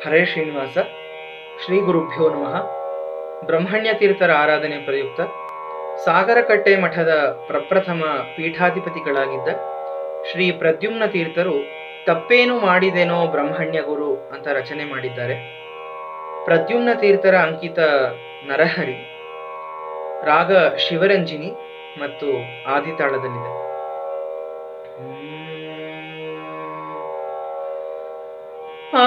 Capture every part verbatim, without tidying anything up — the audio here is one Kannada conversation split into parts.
ಹರೇ ಶ್ರೀನಿವಾಸ. ಶ್ರೀ ಗುರುಭ್ಯೋ ನಮಃ. ಬ್ರಹ್ಮಣ್ಯತೀರ್ಥರ ಆರಾಧನೆ ಪ್ರಯುಕ್ತ ಸಾಗರಕಟ್ಟೆ ಮಠದ ಪ್ರಪ್ರಥಮ ಪೀಠಾಧಿಪತಿಗಳಾಗಿದ್ದ ಶ್ರೀ ಪ್ರದ್ಯುಮ್ನ ತೀರ್ಥರು ತಪ್ಪೇನು ಮಾಡಿದೆನೋ ಬ್ರಹ್ಮಣ್ಯ ಗುರು ಅಂತ ರಚನೆ ಮಾಡಿದ್ದಾರೆ. ಪ್ರದ್ಯುಮ್ನ ತೀರ್ಥರ ಅಂಕಿತ ನರಹರಿ, ರಾಗ ಶಿವರಂಜಿನಿ ಮತ್ತು ಆದಿತಾಳದಲ್ಲಿದೆ. ಆ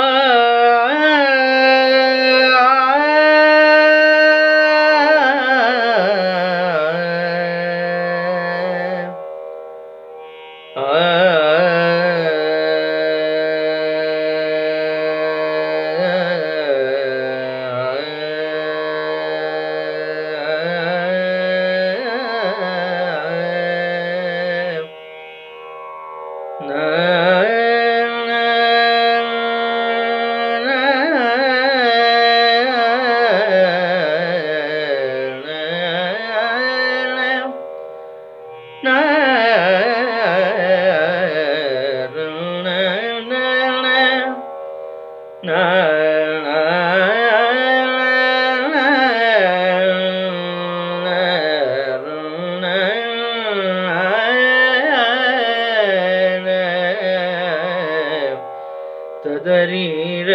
ತದರೀರ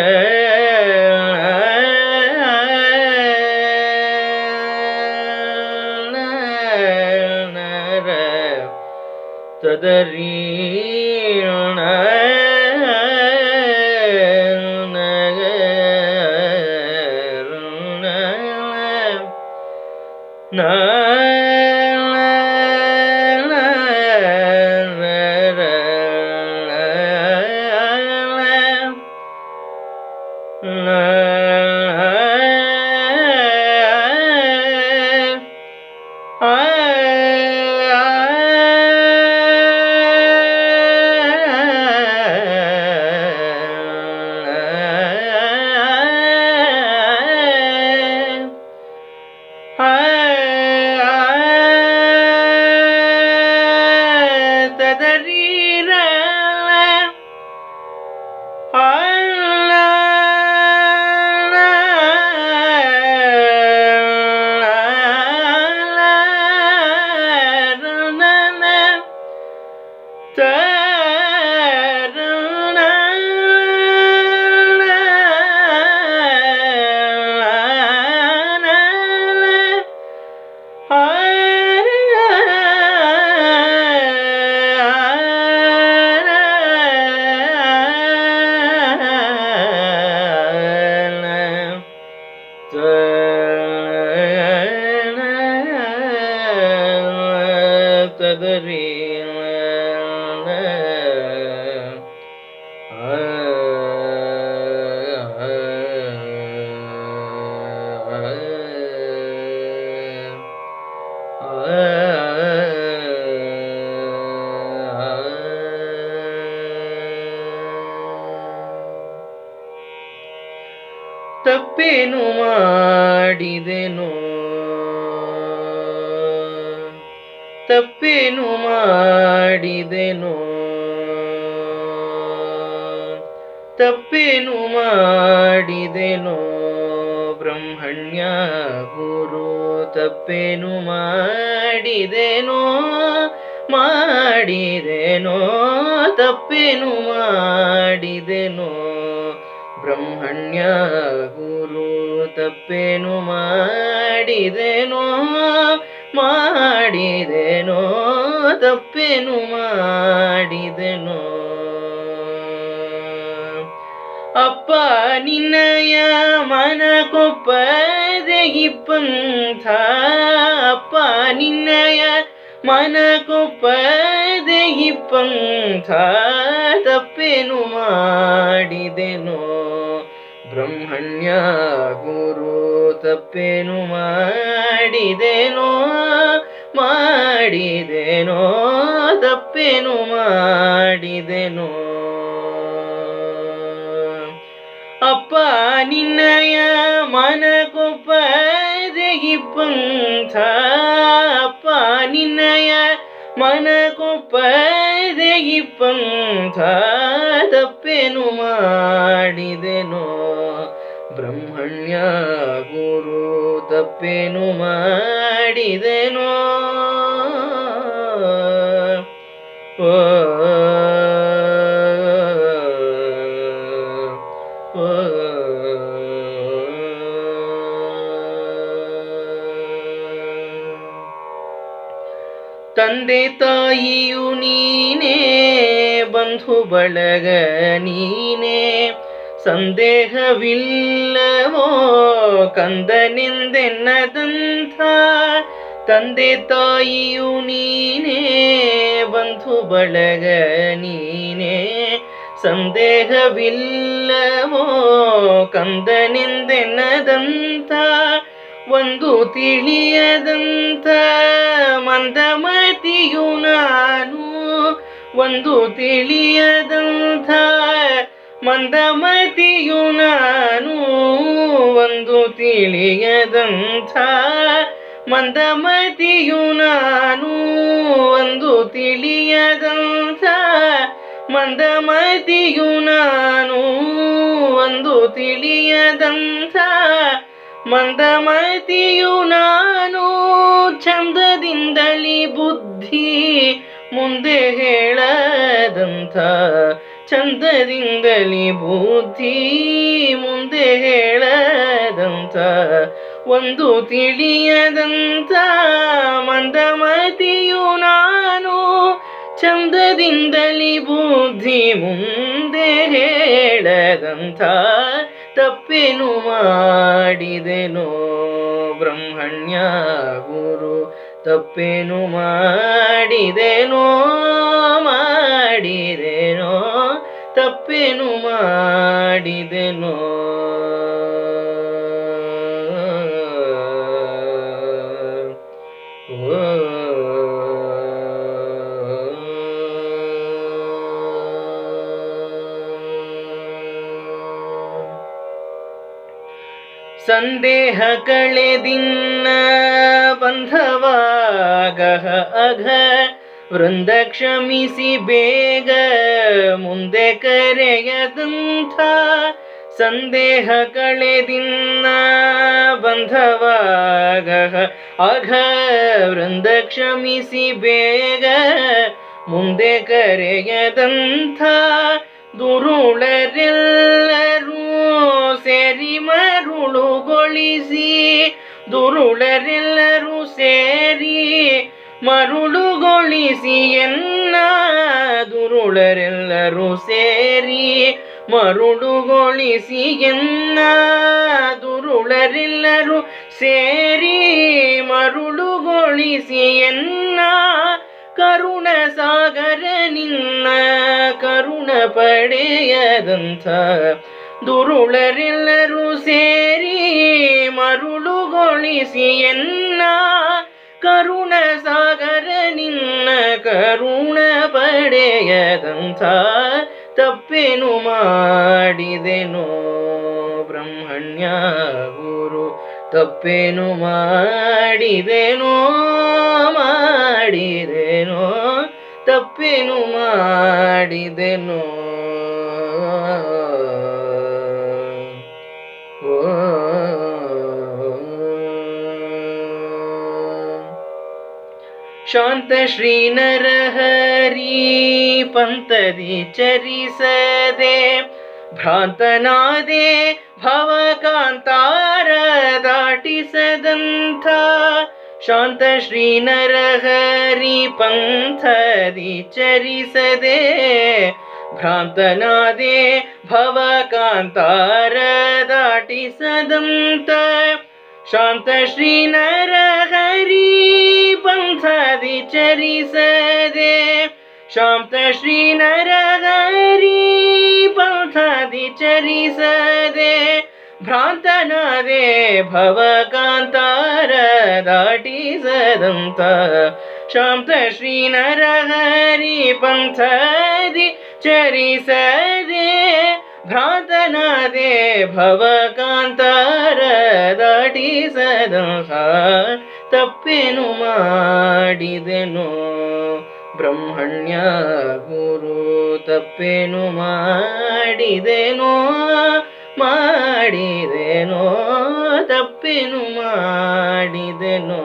ತದರೀಣ ನ ತಪ್ಪೇನು ಮಾಡಿದೆನೋ ತಪ್ಪೇನು ಮಾಡಿದೆನೋ ತಪ್ಪೇನು ಮಾಡಿದೆನೋ ಬ್ರಹ್ಮಣ್ಯ ಗುರು. ತಪ್ಪೇನು ಮಾಡಿದೆನೋ ಮಾಡಿದೆನೋ ತಪ್ಪೇನು ಮಾಡಿದೆನೋ ಬ್ರಹ್ಮಣ್ಯ ಗುರು. ತಪ್ಪೇನು ಮಾಡಿದೆನೋ ಮಾಡಿದೆನೋ ತಪ್ಪೇನು ಮಾಡಿದೆನೋ. ಅಪ್ಪ ನಿನ್ನಯ ಮನ ಕೊಪ್ಪದೆ ಇಪ್ಪಂಥ, ಅಪ್ಪ ನಿನ್ನಯ ಮನ ಕೊಪ್ಪದೆ ಇಪ್ಪಂಥ ತಪ್ಪೇನು ಮಾಡಿದೆನೋ ಬ್ರಹ್ಮಣ್ಯ ಗುರು. ತಪ್ಪೇನು ಮಾಡಿದೆನೋ ಮಾಡಿದೆನೋ ತಪ್ಪೇನು ಮಾಡಿದೆನೋ. ಅಪ್ಪ ನಿನ್ನಯ ಮನ ಕೊಪ್ಪದೆ ಇಪ್ಪಂಥ, ಅಪ್ಪ ನಿನ್ನಯ ಮನ ಕೊಪ್ಪದೆ ಇಪ್ಪಂಥ ತಪ್ಪೇನು ತಪ್ಪೇನು ಮಾಡಿದೆನೋ ಬ್ರಹ್ಮಣ್ಯ ಗುರು ತಪ್ಪೇನು ಮಾಡಿದೆನೋ ಓ ತಂದೆ ತಾಯಿಯು ನೀನೇ ಬಂಧು ಬಳಗ ನೀನೇ ಸಂದೇಹವಿಲ್ಲವೋ ಕಂದನೆಂದೆನ್ನದಂಥ ತಂದೆ ತಾಯಿಯು ನೀನೇ ಬಂಧು ಬಳಗ ನೀನೇ ಸಂದೇಹವಿಲ್ಲವೋ ಕಂದನೆಂದೆನ್ನದಂಥ ಒಂದು ತಿಳಿಯದಂಥ ಮಂದಮತಿಯು ನಾನು ಒಂದು ತಿಳಿಯದಂಥ ಮಂದಮತಿಯು ನಾನು ಒಂದು ತಿಳಿಯದಂಥ ಮಂದಮತಿಯು ನಾನು ಒಂದು ತಿಳಿಯದಂಥ ಮಂದಮತಿಯು ನಾನು ಒಂದು ತಿಳಿಯದಂಥ ಮಂದಮತಿಯು ನಾನು ಚಂದದಿಂದಲಿ ಬುದ್ಧಿ ಮುಂದೆ ಹೇಳದಂಥ ಚಂದದಿಂದಲಿ ಬುದ್ಧಿ ಮುಂದೆ ಹೇಳದಂಥ ಒಂದು ತಿಳಿಯದಂಥ ಮಂದಮತಿಯು ನಾನು ಚಂದದಿಂದಲಿ ಬುದ್ಧಿ ಮುಂದೆ ಹೇಳದಂಥ ತಪ್ಪೇನು ಮಾಡಿದೆನೋ ಬ್ರಹ್ಮಣ್ಯ ಗುರು ತಪ್ಪೇನು ಮಾಡಿದೆನೋ ಮಾಡಿದೆನೋ ತಪ್ಪೇನು ಮಾಡಿದೆನೋ ಸಂದೇಹ ಕಳೆದಿನ್ನ ಬಂಧವಾಗಹ ಅಘ ವೃಂದ ಕ್ಷಮಿಸಿ ಬೇಗ ಮುಂದೆ ಕರೆಯದಂಥ ಸಂದೇಹ ಕಳೆದಿನ್ನ ಬಂಧವಾಗಹ ಅಘ ವೃಂದ ಕ್ಷಮಿಸಿ ಬೇಗ ಮುಂದೆ ಕರೆಯದಂಥ ದುರುಳರೆಲ್ಲರೂ ಸೇರಿ ಮರುಳುಗೊಳಿಸಿ ದುರುಳರೆಲ್ಲರೂ ಸೇರಿ ಮರುಳುಗೊಳಿಸಿ ಎನ್ನ ದುರುಳರೆಲ್ಲರೂ ಸೇರಿ ಮರುಳುಗೊಳಿಸಿ ಎನ್ನ ದುರುಳರೆಲ್ಲರೂ ಸೇರಿ ಮರುಳುಗೊಳಿಸಿ ಎನ್ನ ಕರುಣ ಸಾಗರ ನಿನ್ನ ಕರುಣ ಪಡೆಯದಂಥ ದುರುಳರೆಲ್ಲರೂ ಸೇರಿ ಮರುಳುಗೊಳಿಸಿ ಎನ್ನ ಕರುಣ ಸಾಗರ ನಿನ್ನ ಕರುಣ ಪಡೆಯದಂಥ ತಪ್ಪೇನು ಮಾಡಿದೆನೋ ಬ್ರಹ್ಮಣ್ಯ ಗುರು ತಪ್ಪೇನು ಮಾಡಿದೆನೋ ಮಾಡಿದೆನೋ ತಪ್ಪೇನು ಮಾಡಿದೆನೋ ಶಾಂತ ಶ್ರೀ ನರಹರಿ ಪಂತದಿ ಚರಿಸದೆ ಭ್ರಾಂತನಾದೆ ಭವಕಾಂತಾರ ದಾಟಿಸದಂಥ ಶಾಂತ ಶ್ರೀ ನರಹರಿ ಪಂಥದಿ ಚರಿಸದೆ ಭ್ರಾಂತನಾದೆ ಭವಕಾಂತಾರ ದಾಟಿಸದಂಥ ಶಾಂತ ಶ್ರೀ ನರಹರಿ ಪಂಥದಿ ಚರಿಸದೆ ಶಾಂತ ಶ್ರೀ ನರಹರಿ ಪಂಥದಿ ಚರಿಸದೆ ಭ್ರಾಂತನಾದೆ ಭವಕಾಂತಾರ ದಾಟಿಸದಂಥ ಶಾಂತ ಶ್ರೀ ನರಹರಿ ಪಂಥದಿ ಚರಿಸದೆ ಭ್ರಾಂತನಾದೆ ಭವಕಾಂತಾರ ದಾಟಿಸದಂಥ ತಪ್ಪೇನು ಮಾಡಿದೆನೋ ಬ್ರಹ್ಮಣ್ಯ ಗುರು ತಪ್ಪೇನು ಮಾಡಿದೆನೋ ಮಾಡಿದೆನೋ ತಪ್ಪೇನು ಮಾಡಿದೆನೋ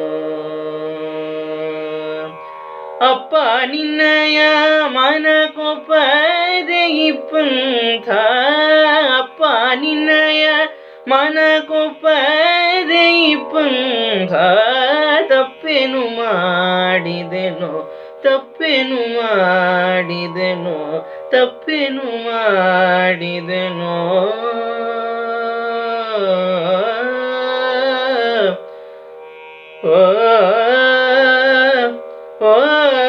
ಅಪ್ಪ ನಿನ್ನಯ ಮನ ಕೊಪ್ಪದೆ ಇಪ್ಪಂಥ ಅಪ್ಪ ನಿನ್ನಯ ಮನ ಕೊಪ್ಪದೆ ಇಪ್ಪಂಥ ತಪ್ಪೇನು ಮಾಡಿದೆನೋ ತಪ್ಪೇನು ಮಾಡಿದೆನೋ ತಪ್ಪೇನು ಮಾಡಿದೆನೋ ಓ ಓ